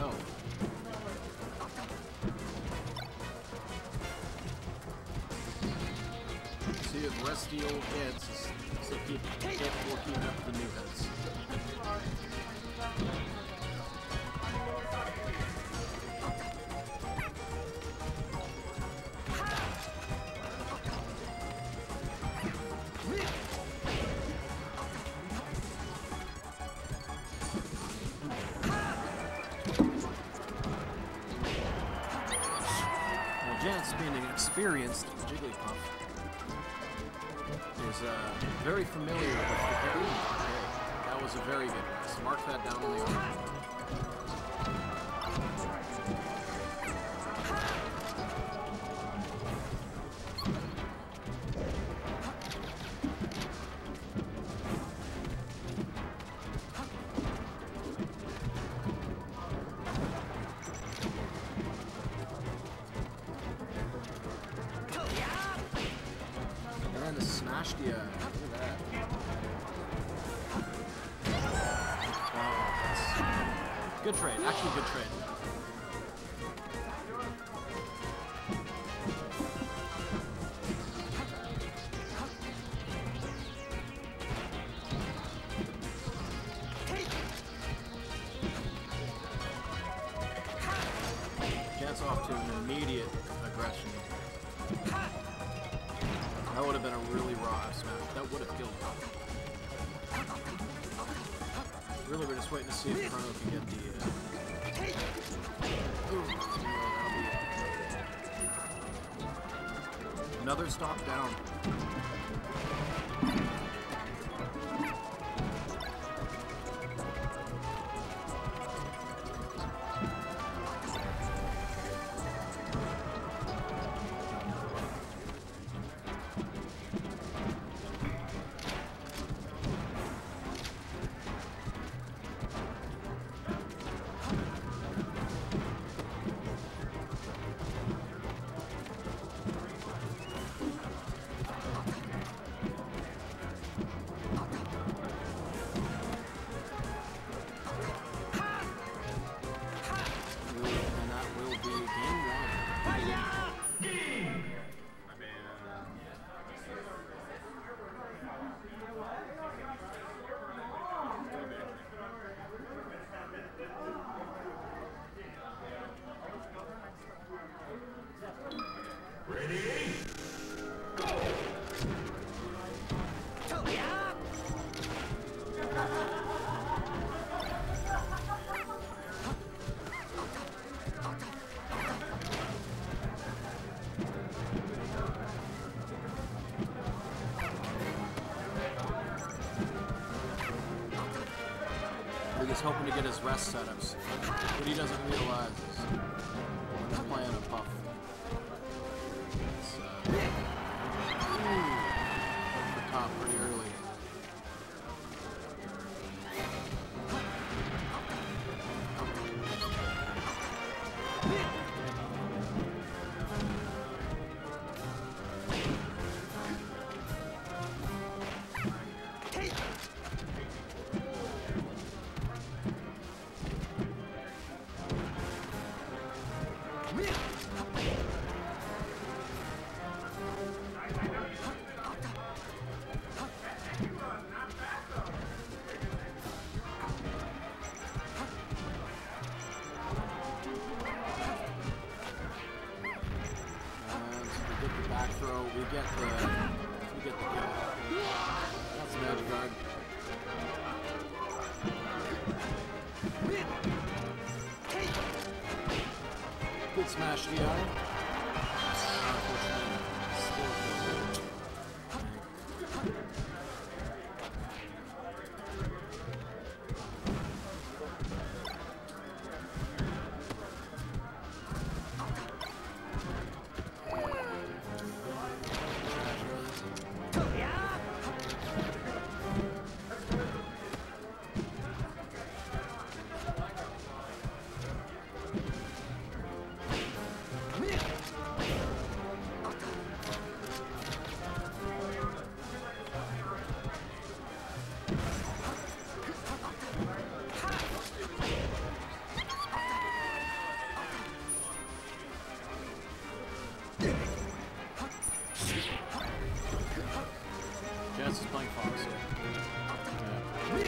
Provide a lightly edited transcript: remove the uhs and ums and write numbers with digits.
go. See if rusty old heads still capable of keeping up with the new heads. Jance, being an experienced Jigglypuff, is very familiar with the game. That was a very good rest. Mark that down on the arm. And the smashed ya. Look at that. Wow, good trade. Actually, good trade. Jance off to an immediate aggression. That would have been a really raw smash. That would have killed him. Really, we're just waiting to see if Chrono can get the... Ooh. Another stop down. He's hoping to get his rest setups. What he doesn't realize is he's playing a puff. It's, over the top pretty early. Back throw, we get the kill. That's an edge guard. Good smash DI. Unfortunately, still kills. Yeah. realize he's playing Fox. Yeah.